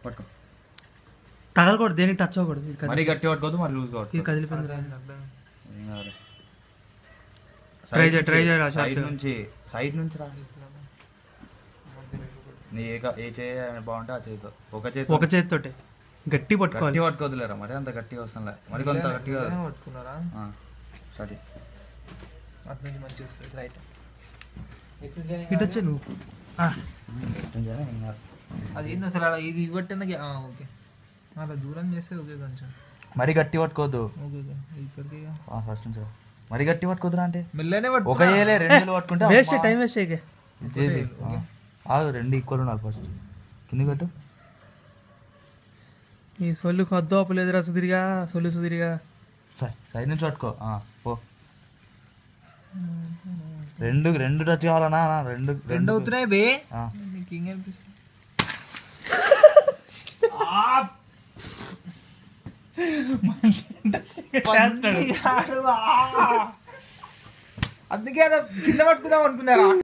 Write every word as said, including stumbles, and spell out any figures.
పట్టుకో. తగలకూడదు, దేనికి టచ్ అవ్వకూడదు. మరి గట్టి పట్టుకోవద్దు, మరి లూజ్ కావద్దు. ఇది కదిలిపోయింది. ట్రై చేయ ట్రై చేయ సైడ్ నుంచి సైడ్ నుంచి రా. నీ ఏ ఏ చేయ బాగుంటే ఆ చేతితో ఒక చేతి ఒక చేతితో గట్టి పట్టుకోవాలి. గట్టి పట్టుకోదులేరా, మరి అంత గట్టిగా వస్తుందిలే, మరి కొంత గట్టిగా పట్టుకున్నారా. సరే అటు నుంచి మంచిగా వస్తుంది. రైట్ ఇటు వచ్చే నువ్వు అది ఏంది అసలు అలా ఇది ఇవ్వట్టింది. ఓకే అలా దూరం చేస్తే ఓకే కొంచెం. మరి గట్టి పట్టుకోవద్దు. ఓకే ఇక్కడికి ఫస్ట్ నుంచి మరి గట్టి పట్టుకోదురా అంటే మెల్లనే ఒక ఏలే రెండు పట్టుకుంటే వేస్ట్ టైం వేస్ట్ అయ్యే. రెండు ఈక్వల్ ఉండాలి. ఫస్ట్ కింది పెట్టు. ఈ సొల్లు కొద్దు అప్పులేదురా సుధీర్గా, సొల్లు సుధీర్గా. సరే సైడ్ నుంచి పట్టుకో. పో రెండు రెండు టచ్ కావాలన్నా. రెండు రెండు అవుతున్నాయి బే. నీకు ఇంక అనిపిస్తుంది అందుకే కింద పట్టుకుందాం అనుకున్నారా.